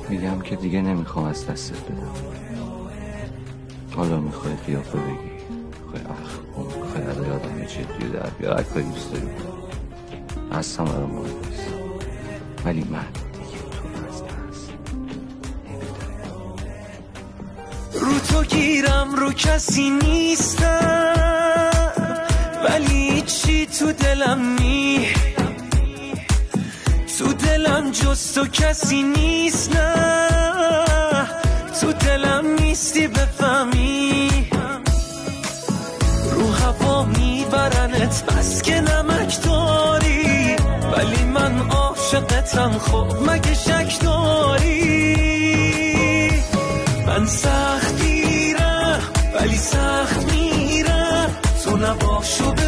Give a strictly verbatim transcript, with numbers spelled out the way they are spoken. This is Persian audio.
میگم که دیگه نمیخوام از دستت بدم. حالا میخوای قیافه بگی، میخوای اخم، میخوای عدای آدم جدی در بیار، اکای دوست داری بود از هم برام مهم نیست، ولی من دیگه تو از دست نمیدم. رو تو گیرم رو کسی نیستم، ولی چی تو دلم نی، تو دلم جز تو کسی نیست، نه تو دلم نیستی بفهمی، رو هوا میبرنت بس که نمک داری، ولی من عاشقتم خب مگه شک داری. من سخت گیرم ولی سخت میرم، تو نباشو